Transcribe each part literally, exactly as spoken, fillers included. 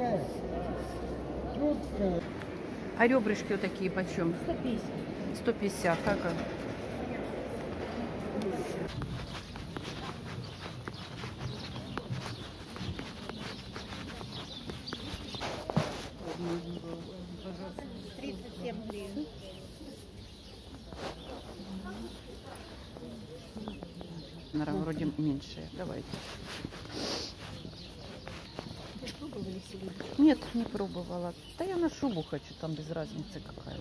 А ребрышки вот такие почем? сто пятьдесят. сто пятьдесят. Как? тридцать семь гривен. Наверное, вроде меньше. Давайте. Вы пробовали сегодня? Нет, не пробовала. Да я на шубу хочу, там без разницы какая.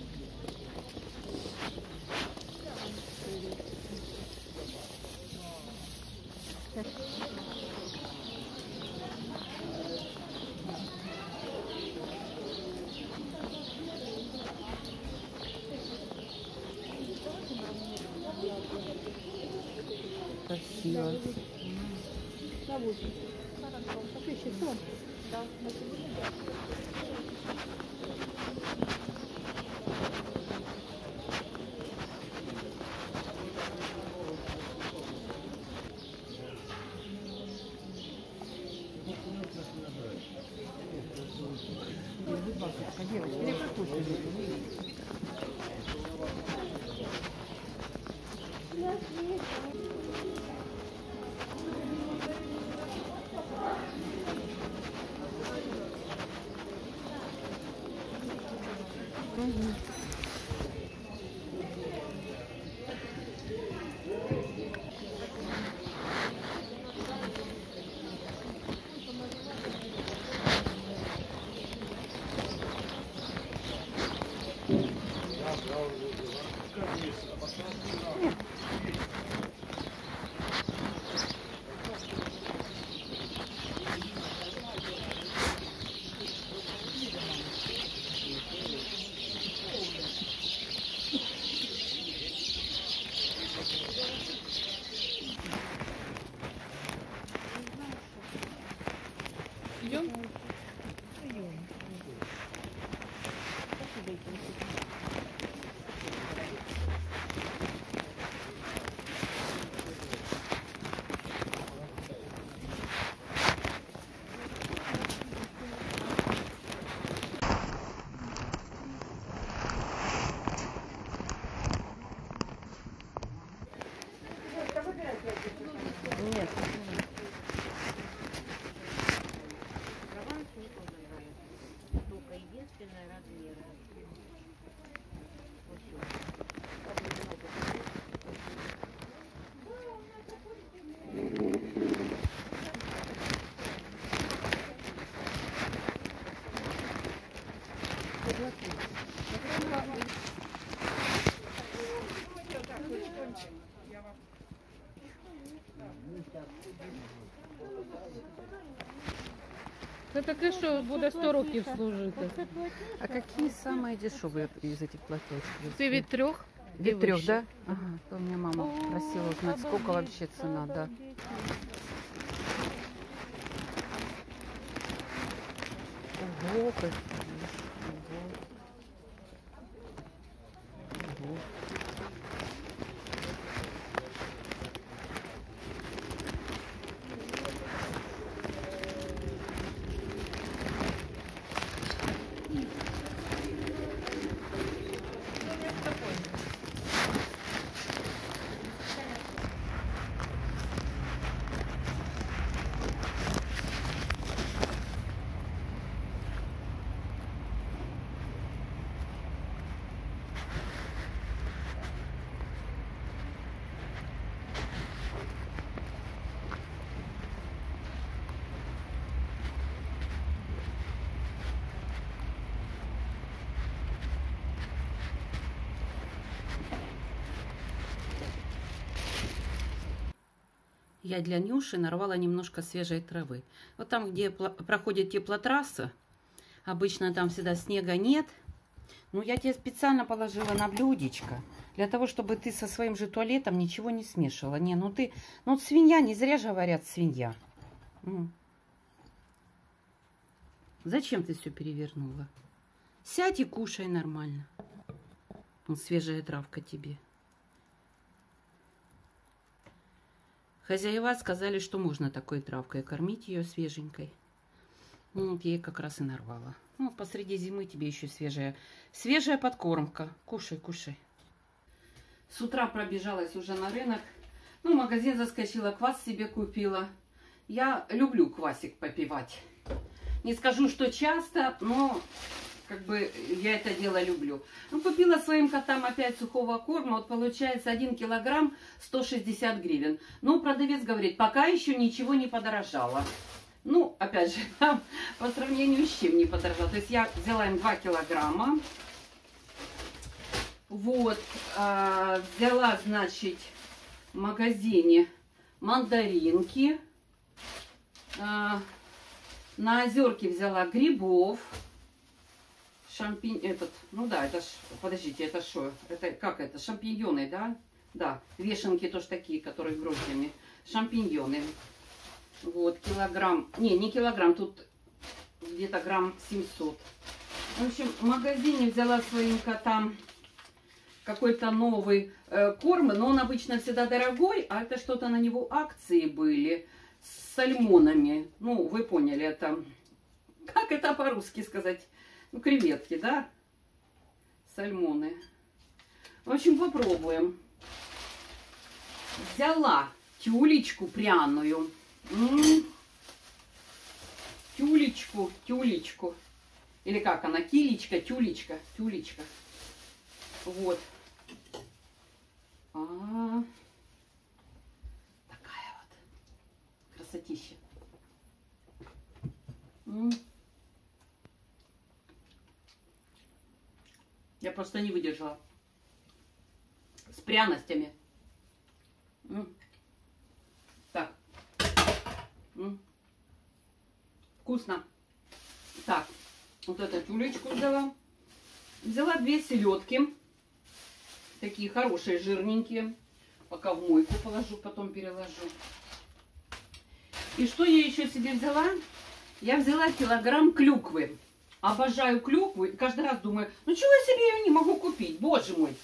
Красиво. На восемь. Хорошо. Еще что? Да. Девочки, или прокусывайте. Идем? Нет. Только единственное размер. Це таке, що буде сто років служити. А какие самые дешевые из этих платочков? Це від трьох? Від трех, да? Ага, то у меня мама просила узнать, сколько вообще цена, да. Ого, какие. Ого. Ого. Я для Нюши нарвала немножко свежей травы. Вот там, где проходит теплотрасса, обычно там всегда снега нет. Ну, я тебе специально положила на блюдечко, для того, чтобы ты со своим же туалетом ничего не смешивала. Не, ну ты, ну вот свинья, не зря же говорят свинья. М. Зачем ты все перевернула? Сядь и кушай нормально. Вот свежая травка тебе. Хозяева сказали, что можно такой травкой кормить ее свеженькой. Вот я ей как раз и нарвала. Ну, посреди зимы тебе еще свежая, свежая подкормка. Кушай, кушай. С утра пробежалась уже на рынок. Ну, в магазин заскочила, квас себе купила. Я люблю квасик попивать. Не скажу, что часто, но как бы я это дело люблю. Ну, купила своим котам опять сухого корма. Вот получается один килограмм сто шестьдесят гривен. Ну, продавец говорит, пока еще ничего не подорожало. Ну, опять же, по сравнению с чем не подорожало. То есть я взяла им два килограмма. Вот, э, взяла, значит, в магазине мандаринки. Э, на Озерке взяла грибов. Шампинь, этот, ну да, это ж, подождите, это что? Это, как это, шампиньоны, да? Да, вешенки тоже такие, которые гроздями. Шампиньоны. Вот, килограмм, не, не килограмм, тут где-то грамм семьсот. В общем, в магазине взяла своим котам какой-то новый э, корм, но он обычно всегда дорогой, а это что-то на него акции были с сальмонами. Ну, вы поняли, это, как это по-русски сказать? Ну, креветки, да? Сальмоны. В общем, попробуем. Взяла тюлечку пряную. М-м-м. Тюлечку, тюлечку. Или как она? Килечка, тюлечка, тюлечка. Вот. А -а -а. Такая вот красотища. М -м. Я просто не выдержала. С пряностями. М -м. Так. М -м. Вкусно. Так. Вот эту тюлечку взяла. Взяла две селедки. Такие хорошие, жирненькие. Пока в мойку положу, потом переложу. И что я еще себе взяла? Я взяла килограмм клюквы. Обожаю клюкву. И каждый раз думаю, ну чего я себе ее не могу купить? Боже мой.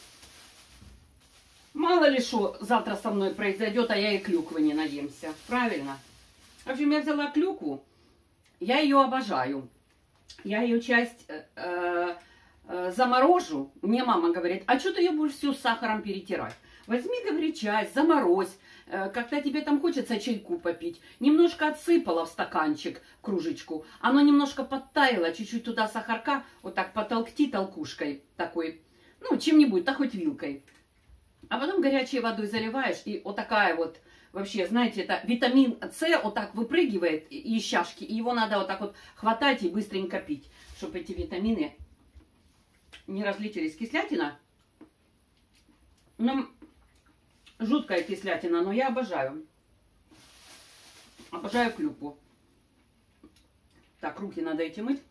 Мало ли что завтра со мной произойдет, а я и клюквы не наемся. Правильно? В общем, я взяла клюкву. Я ее обожаю. Я ее часть э, э, заморожу. Мне мама говорит, а что ты ее будешь всю с сахаром перетирать? Возьми, говорит, часть, заморозь. Э, когда тебе там хочется чайку попить, немножко отсыпала в стаканчик, кружечку. Оно немножко подтаяло, чуть-чуть туда сахарка, вот так потолкти толкушкой такой. Ну, чем-нибудь, да хоть вилкой. А потом горячей водой заливаешь, и вот такая вот, вообще, знаете, это витамин С вот так выпрыгивает из чашки, и его надо вот так вот хватать и быстренько пить, чтобы эти витамины не разлетелись. Кислятина, ну, жуткая кислятина, но я обожаю. Обожаю клюкву. Так, руки надо эти мыть.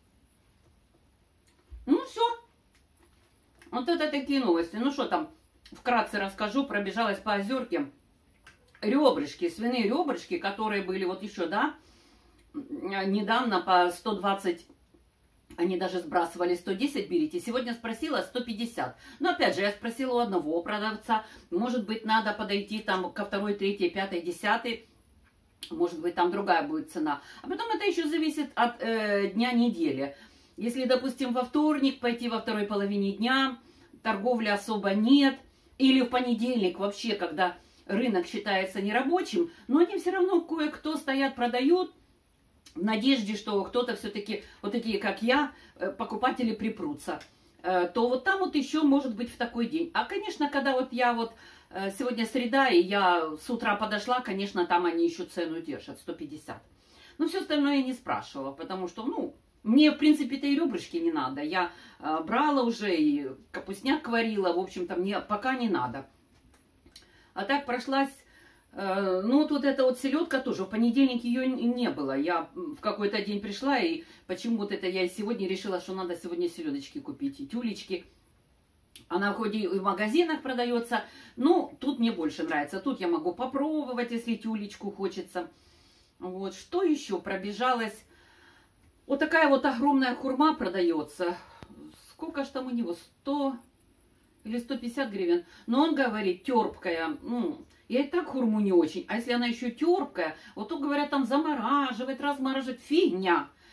Ну, все. Вот это такие новости. Ну, что там, вкратце расскажу, пробежалась по Озерке. Ребрышки, свиные ребрышки, которые были вот еще, да, недавно по сто двадцать, они даже сбрасывали сто десять берите. Сегодня спросила сто пятьдесят. Но опять же, я спросила у одного продавца, может быть, надо подойти там ко второй, третьей, пятой, десятой, может быть, там другая будет цена. А потом это еще зависит от э, дня недели. Если, допустим, во вторник пойти во второй половине дня, торговли особо нет, или в понедельник вообще, когда рынок считается нерабочим, но они все равно кое-кто стоят, продают, в надежде, что кто-то все-таки, вот такие, как я, покупатели припрутся, то вот там вот еще может быть в такой день. А, конечно, когда вот я вот, сегодня среда, и я с утра подошла, конечно, там они еще цену держат, сто пятьдесят. Но все остальное я не спрашивала, потому что, ну, мне, в принципе-то, и ребрышки не надо. Я брала уже, и капустняк варила, в общем-то, мне пока не надо. А так прошлась, э, ну вот эта вот селедка тоже, в понедельник ее не было. Я в какой-то день пришла, и почему вот это я сегодня решила, что надо сегодня селедочки купить, и тюлечки. Она хоть и в магазинах продается, но тут мне больше нравится. Тут я могу попробовать, если тюлечку хочется. Вот, что еще пробежалась? Вот такая вот огромная хурма продается. Сколько ж там у него? сто... Или сто пятьдесят гривен. Но он говорит, терпкая. Ну, я и так хурму не очень. А если она еще терпкая, вот то, говорят, там замораживать, размораживать. Фигня.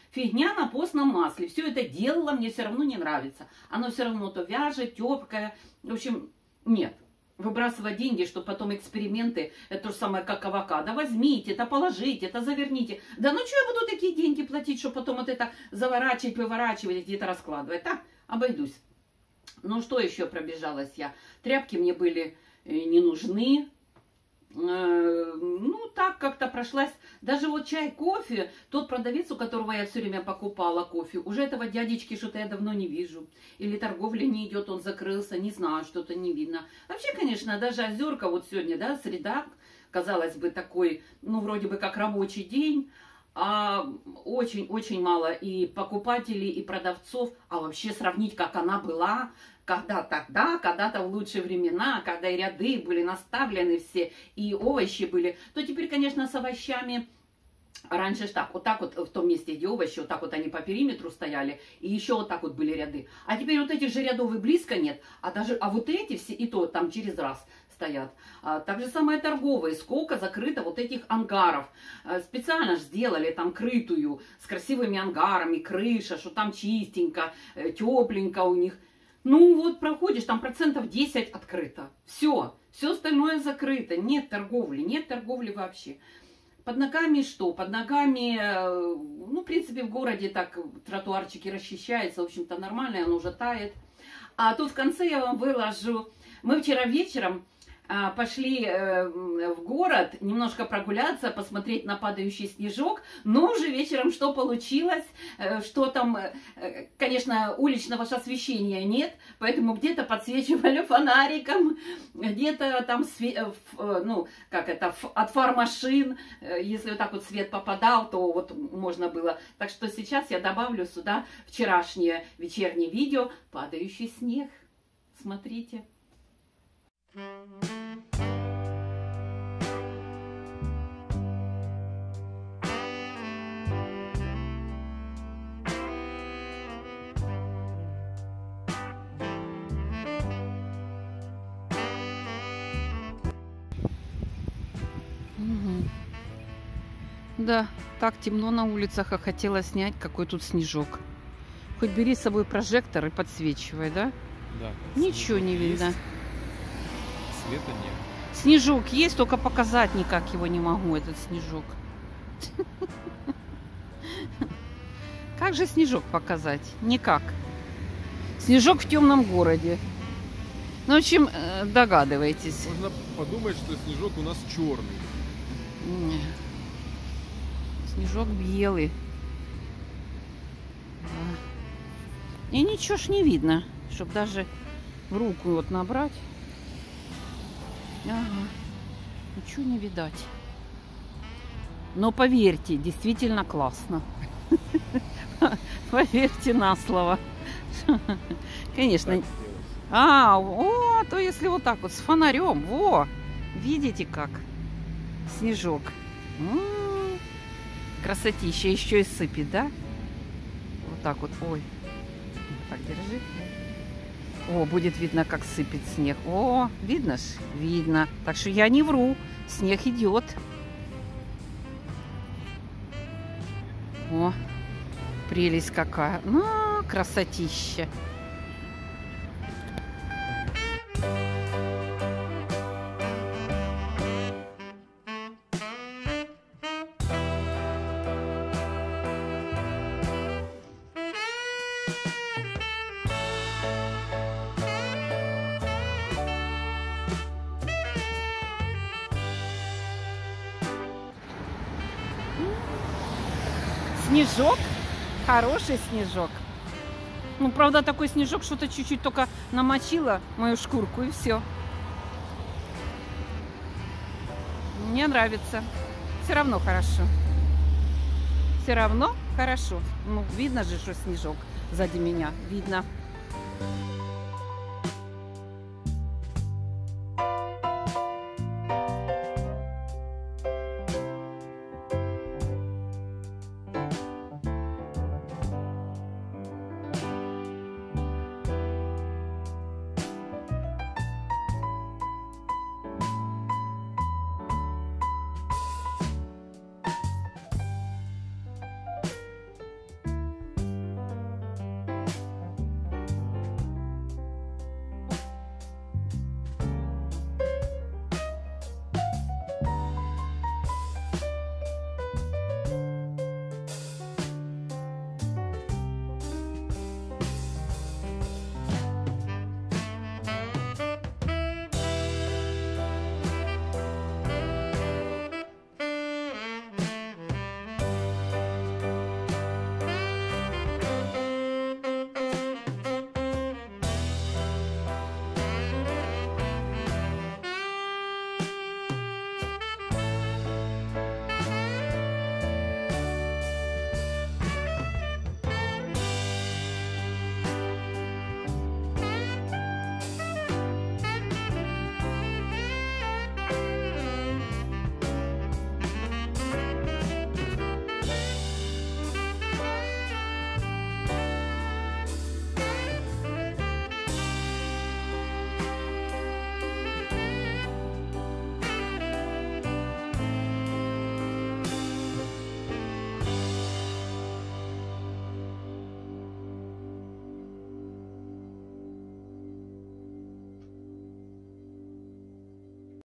Фигня на постном масле. Все это делала, мне все равно не нравится. Оно все равно то вяжет, тепкое. В общем, нет. Выбрасывать деньги, чтобы потом эксперименты, это то же самое, как авокадо. Возьмите, это положите, это заверните. Да ну что я буду такие деньги платить, чтобы потом вот это заворачивать, выворачивать, где-то раскладывать. Так, обойдусь. Ну что еще пробежалась я? Тряпки мне были не нужны. Ну, так как-то прошлась. Даже вот чай, кофе, тот продавец, у которого я все время покупала кофе, уже этого дядечки что-то я давно не вижу. Или торговля не идет, он закрылся, не знаю, что-то не видно. Вообще, конечно, даже Озерка, вот сегодня, да, среда, казалось бы, такой, ну, вроде бы как рабочий день, а очень-очень мало и покупателей, и продавцов, а вообще сравнить, как она была, когда тогда, когда-то в лучшие времена, когда и ряды были наставлены все, и овощи были, то теперь, конечно, с овощами раньше ж так, вот так вот в том месте, где овощи, вот так вот они по периметру стояли, и еще вот так вот были ряды. А теперь вот этих же рядов и близко нет, а даже, а вот эти все, и то там через раз стоят. А, так же самое торговые, сколько закрыто вот этих ангаров. А, специально же сделали там крытую, с красивыми ангарами, крыша, что там чистенько, тепленько у них. Ну вот проходишь, там процентов десять открыто. Все, все остальное закрыто. Нет торговли, нет торговли вообще. Под ногами что? Под ногами, ну, в принципе, в городе так тротуарчики расчищаются, в общем-то, нормально, оно уже тает. А тут в конце я вам выложу. Мы вчера вечером а, пошли э, в город немножко прогуляться, посмотреть на падающий снежок. Но уже вечером что получилось? Э, что там, э, конечно, уличного же освещения нет, поэтому где-то подсвечивали фонариком, где-то там, све- э, ну, как это, от фар машин, э, если вот так вот свет попадал, то вот можно было. Так что сейчас я добавлю сюда вчерашнее вечернее видео «Падающий снег». Смотрите. Угу. Да, так темно на улицах, а хотела снять, какой тут снежок. Хоть бери с собой прожектор и подсвечивай, да? Да. Ничего не видно. Есть. Света нет. Снежок есть, только показать никак его не могу, этот снежок. Как же снежок показать? Никак. Снежок в темном городе. Ну, в общем, догадываетесь. Можно подумать, что снежок у нас черный. Снежок белый. И ничего ж не видно, чтобы даже в руку вот набрать. Ага. Ничего не видать. Но поверьте, действительно классно. Поверьте на слово. Конечно. А, о, то если вот так вот с фонарем, во, видите как? Снежок. М-м-м. Красотища, еще и сыпет, да? Вот так вот, ой. Так, держи. О, будет видно, как сыпет снег. О, видно ж? Видно. Так что я не вру. Снег идет. О, прелесть какая. Ну, красотища. Снежок, хороший снежок. Ну, правда, такой снежок, что-то чуть-чуть только намочило мою шкурку, и все. Мне нравится. Все равно хорошо. Все равно хорошо. Ну, видно же, что снежок сзади меня. Видно.